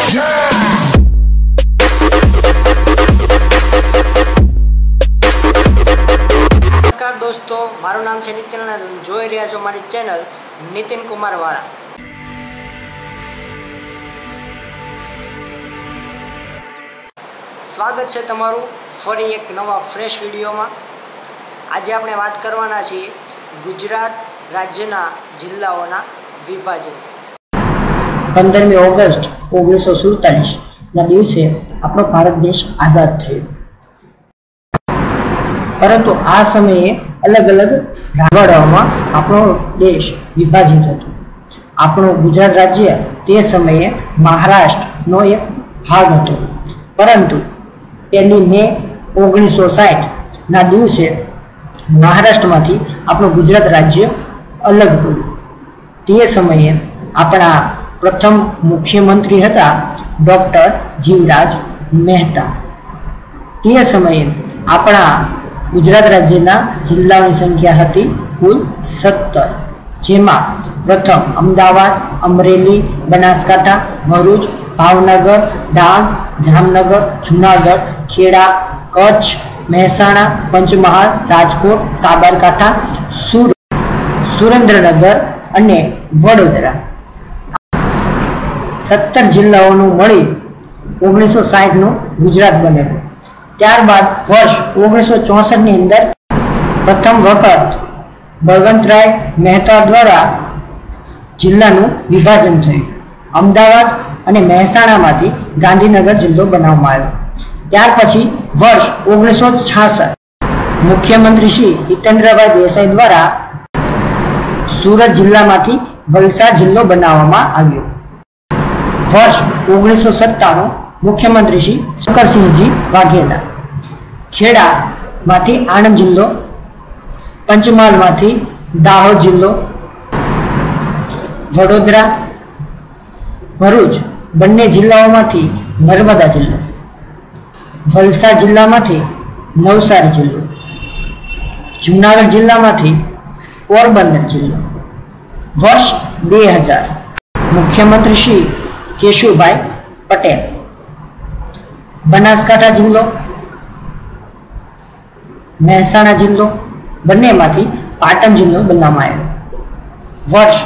નમસ્કાર દોસ્તો, મારું નામ છે નિતિન અને જોઈ રહ્યા છો મારી ચેનલ નિતિન કુમાર વાળા। સ્વાગત છે તમારું ફરી એક નવા ફ્રેશ વિડીયોમાં। આજે આપણે વાત કરવાના છીએ ગુજરાત રાજ્યના જિલ્લાઓના વિભાજન। 15મી ઓગસ્ટ 1947 ના દિવસે આપણો ભારત દેશ આઝાદ થયો, પરંતુ આ સમયે અલગ અલગ રાવડાઓમાં આપણો દેશ વિભાજિત હતો। આપણું ગુજરાત રાજ્ય તે સમયે મહારાષ્ટ્રનો એક ભાગ હતો, પરંતુ 1 મે 1960 ના દિવસે મહારાષ્ટ્રમાંથી આપણું ગુજરાત રાજ્ય અલગ પડ્યું। તે સમયે આપણા પ્રથમ મુખ્યમંત્રી હતા ડૉક્ટર જીવરાજ મહેતા। તે સમયે આપણા ગુજરાત રાજ્યના જિલ્લાઓની સંખ્યા હતી કુલ 17, જેમાં પ્રથમ અમદાવાદ, અમરેલી, બનાસકાંઠા, ભરૂચ, ભાવનગર, ડાંગ, જામનગર, જુનાગઢ, ખેડા, કચ્છ, મહેસાણા, પંચમહાલ, રાજકોટ, સાબરકાંઠા, સુરત, સુરેન્દ્રનગર અને વડોદરા 17 જિલ્લાઓનું મળી 1960નું ગુજરાત બનેલું। ત્યારબાદ વર્ષ 1964ની અંદર પ્રથમ વખત બળવંતરાય મહેતા દ્વારા જિલ્લાનું વિભાજન થયું। અમદાવાદ અને મહેસાણામાંથી ગાંધીનગર જિલ્લો બનાવવામાં આવ્યો। ત્યાર પછી વર્ષ 1966 મુખ્યમંત્રી શ્રી હિતેન્દ્રભાઈ દેસાઈ દ્વારા સુરત જિલ્લામાંથી વલસાડ જિલ્લો બનાવવામાં આવ્યો। વર્ષ 1997 મુખ્યમંત્રી શ્રી શંકરસિંહજી વાઘેલા ખેડામાંથી આણંદ જિલ્લો, પંચમહાલમાંથી દાહોદ જિલ્લો, વડોદરા, ભરૂચ બંને જિલ્લાઓમાંથી નર્મદા જિલ્લો, વલસાડ જિલ્લામાંથી નવસારી જિલ્લો, જુનાગઢ જિલ્લામાંથી પોરબંદર જિલ્લો। વર્ષ 2000 મુખ્યમંત્રી શ્રી કેશુભાઈ પટેલ બનાસકાંઠા જિલ્લો, મહેસાણા જિલ્લો બંનેમાંથી પાટણ જિલ્લો બનાવવામાં આવ્યો। વર્ષ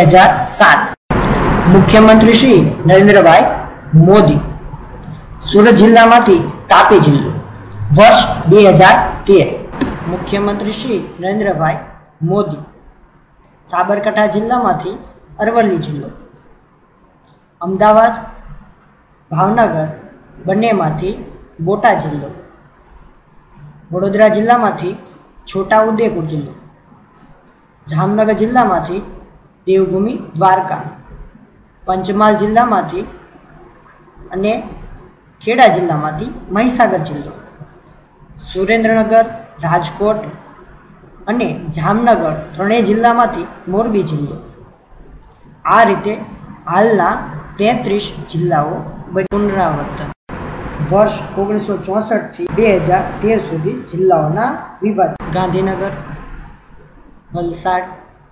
2007 મુખ્યમંત્રી શ્રી નરેન્દ્રભાઈ મોદી સુરત જિલ્લામાંથી તાપી જિલ્લો। વર્ષ 2013 મુખ્યમંત્રી શ્રી નરેન્દ્રભાઈ મોદી સાબરકાંઠા જિલ્લામાંથી અરવલ્લી જિલ્લો, અમદાવાદ, ભાવનગર બંનેમાંથી બોટાદ જિલ્લો, વડોદરા જિલ્લામાંથી છોટાઉદેપુર જિલ્લો, જામનગર જિલ્લામાંથી દેવભૂમિ દ્વારકા, પંચમહાલ જિલ્લામાંથી અને ખેડા જિલ્લામાંથી મહીસાગર જિલ્લો, સુરેન્દ્રનગર, રાજકોટ અને જામનગર ત્રણેય જિલ્લામાંથી મોરબી જિલ્લો। આ રીતે હાલના 33 જિલ્લાઓ પુનરાવર્તન। વર્ષ 1964 થી 2013 સુધી જિલ્લાઓના વિભાજન। ગાંધીનગર, વલસાડ,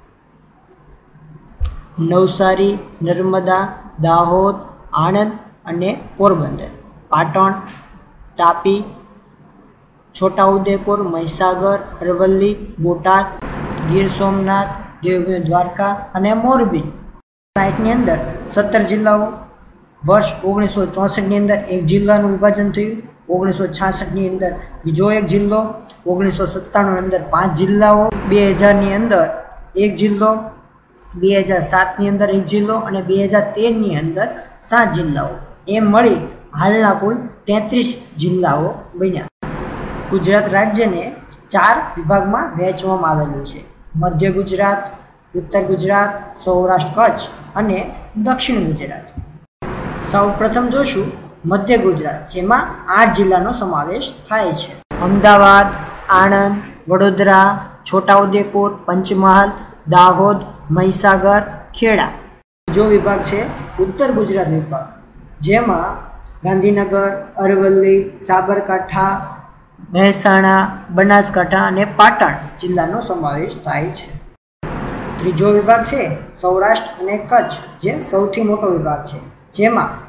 નવસારી, નર્મદા, દાહોદ, આણંદ અને પોરબંદર, પાટણ, તાપી, છોટાઉદેપુર, મહીસાગર, અરવલ્લી, બોટાદ, ગીર સોમનાથ, દેવભૂમિ દ્વારકા અને મોરબી 60ની અંદર 17 જિલ્લાઓ। વર્ષ 1964ની અંદર એક જિલ્લાનું વિભાજન થયું, 1966ની અંદર બીજો એક જિલ્લો, 1997ની અંદર 5 જિલ્લાઓ, 2000ની અંદર એક જિલ્લો, 2007ની અંદર એક જિલ્લો અને 2013ની અંદર 7 જિલ્લાઓ, એમ મળી હાલના કુલ 33 જિલ્લાઓ બન્યા। ગુજરાત રાજ્યને 4 વિભાગમાં વહેંચવામાં આવેલું છે: મધ્ય ગુજરાત, ઉત્તર ગુજરાત, સૌરાષ્ટ્ર કચ્છ અને દક્ષિણ ગુજરાત। સૌ પ્રથમ જોશું મધ્ય ગુજરાત, જેમાં 8 જિલ્લાનો સમાવેશ થાય છે: અમદાવાદ, આણંદ, વડોદરા, છોટાઉદેપુર, પંચમહાલ, દાહોદ, મહીસાગર, ખેડા। બીજો વિભાગ છે ઉત્તર ગુજરાત વિભાગ, જેમાં ગાંધીનગર, અરવલ્લી, સાબરકાંઠા, મહેસાણા, બનાસકાંઠા અને પાટણ જિલ્લાનો સમાવેશ થાય છે। ત્રીજો વિભાગ છે સૌરાષ્ટ્ર અને કચ્છ, જે સૌથી મોટો વિભાગ છે, જેમાં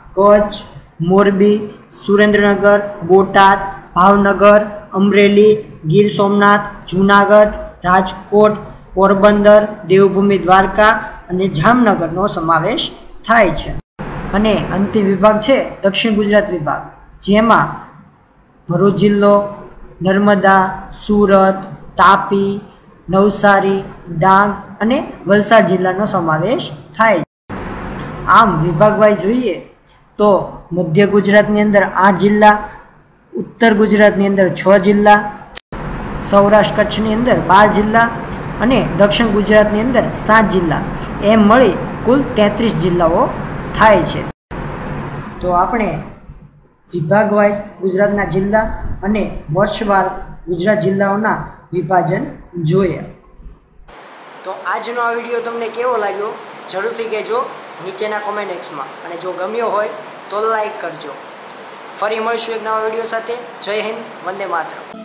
કચ્છ, મોરબી, સુરેન્દ્રનગર, બોટાદ, ભાવનગર, અમરેલી, ગીર સોમનાથ, જુનાગઢ, રાજકોટ, પોરબંદર, દેવભૂમિ દ્વારકા અને જામનગરનો સમાવેશ થાય છે. અને અંતિમ વિભાગ છે દક્ષિણ ગુજરાત વિભાગ, જેમાં ભરૂચ જિલ્લો, નર્મદા, સુરત, તાપી, નવસારી, ડાંગ અને વલસાડ જિલ્લાનો સમાવેશ થાય છે. આમ વિભાગ વાઇઝ જોઈએ તો મધ્ય ગુજરાતની અંદર 8 જિલ્લા, ઉત્તર ગુજરાતની અંદર 6 જિલ્લા, સૌરાષ્ટ્ર કચ્છની અંદર 12 જિલ્લા અને દક્ષિણ ગુજરાતની અંદર 7 જિલ્લા, એમ મળી કુલ 33 જિલ્લાઓ થાય છે. તો આપણે વિભાગ વાઇઝ ગુજરાતના જિલ્લા અને વર્ષવાર ગુજરાત જિલ્લાઓના વિભાજન જોયા. તો આજનો આ વિડીયો તમને કેવો લાગ્યો જરૂરથી કહેજો નીચેના કોમેન્ટ બોક્સમાં, અને જો ગમ્યો હોય તો લાઈક કરજો. ફરી મળીશું એક નવા વિડીયો સાથે. જય હિન્દ, વંદે માતરમ.